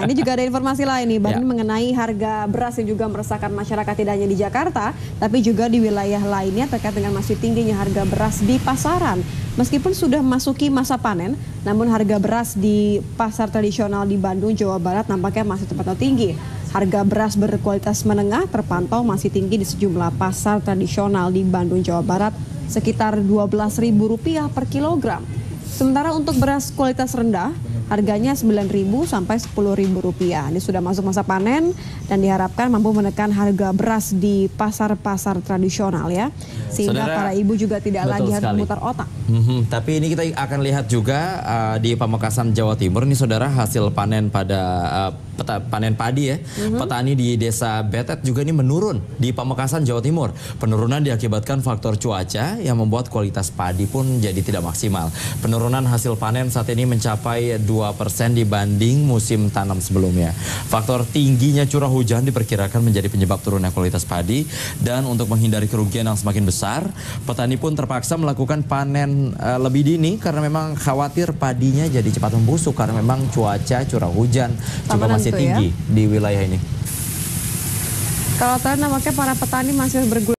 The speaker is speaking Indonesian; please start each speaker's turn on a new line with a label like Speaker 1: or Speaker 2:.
Speaker 1: Ini juga ada informasi lain nih, Bang,
Speaker 2: Ya.
Speaker 1: mengenai harga beras yang juga meresahkan masyarakat tidak hanya di Jakarta, tapi juga di wilayah lainnya terkait dengan masih tingginya harga beras di pasaran. Meskipun sudah memasuki masa panen, namun harga beras di pasar tradisional di Bandung, Jawa Barat nampaknya masih terpantau tinggi. Harga beras berkualitas menengah terpantau masih tinggi di sejumlah pasar tradisional di Bandung, Jawa Barat, sekitar Rp12.000 per kilogram. Sementara untuk beras kualitas rendah, harganya Rp9.000 sampai Rp10.000. Ini sudah masuk masa panen dan diharapkan mampu menekan harga beras di pasar-pasar tradisional ya. Sehingga
Speaker 2: Saudara,
Speaker 1: para ibu juga tidak lagi harus
Speaker 2: sekali.
Speaker 1: memutar otak.
Speaker 2: Tapi ini kita akan lihat juga di Pamekasan, Jawa Timur. Ini saudara hasil panen pada panen padi ya. Petani di desa Betet juga ini menurun di Pamekasan, Jawa Timur. Penurunan diakibatkan faktor cuaca yang membuat kualitas padi pun jadi tidak maksimal. Penurunan hasil panen saat ini mencapai 2% dibanding musim tanam sebelumnya. Faktor tingginya curah hujan diperkirakan menjadi penyebab turunnya kualitas padi, dan untuk menghindari kerugian yang semakin besar, petani pun terpaksa melakukan panen lebih dini karena memang khawatir padinya jadi cepat membusuk karena memang cuaca curah hujan juga masih tinggi di wilayah ini.
Speaker 1: Kalau tadi nampaknya para petani masih bergulir